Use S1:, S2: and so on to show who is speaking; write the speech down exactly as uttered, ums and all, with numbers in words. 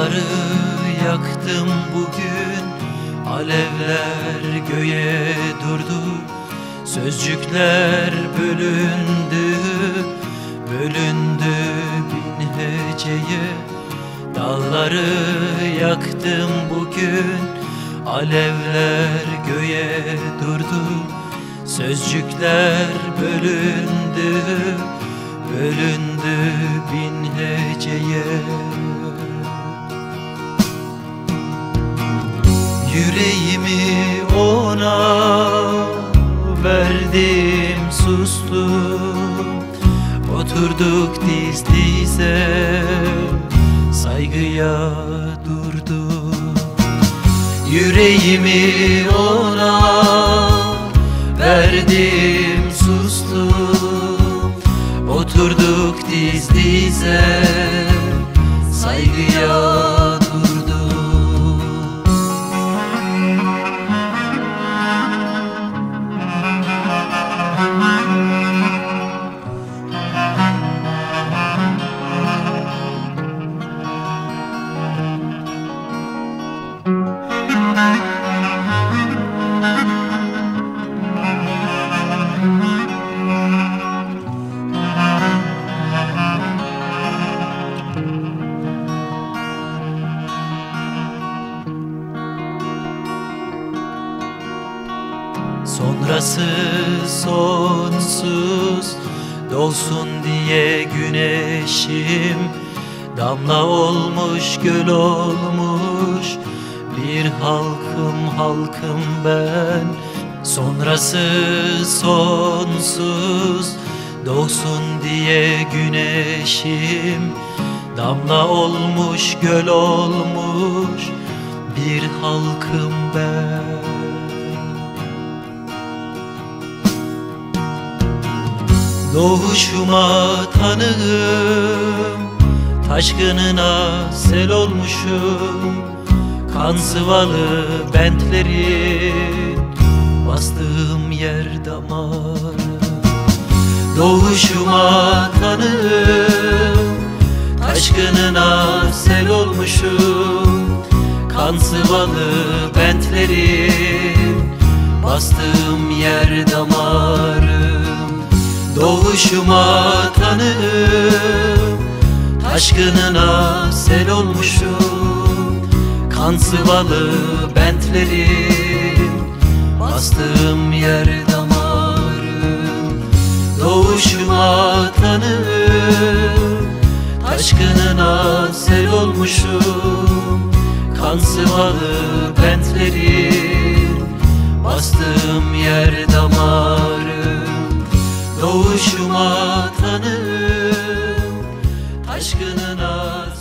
S1: Dağları yaktım bugün, alevler göğe durdu. Sözcükler bölündü, bölündü bin heceye. Dağları yaktım bugün, alevler göğe durdu. Sözcükler bölündü, bölündü bin heceye. Yüreğimi ona verdim, sustum. Oturduk diz dize, saygıya durdum. Yüreğimi ona verdim, sustum. Oturduk diz dize, saygıya durdum. Sonrası sonsuz dolsun diye güneşim, damla olmuş göl olmuş bir halkım halkım ben. Sonrası sonsuz dolsun diye güneşim, damla olmuş göl olmuş bir halkım ben. Doğuşuma tanığım, taşkınına sel olmuşum. Kan sıvalı bentlerin bastığım yer damarım. Doğuşuma tanığım, taşkınına sel olmuşum. Kan sıvalı bentlerin bastığım yer damarım. Doğuşuma tanığım, taşkınına sel olmuşum. Kan sıvalı bentlerin bastığım yer damarım. Doğuşuma tanığım, taşkınına sel olmuşum. Kan sıvalı bentlerin bastığım yer damarım. Doğuşuma tanığım, taşkınına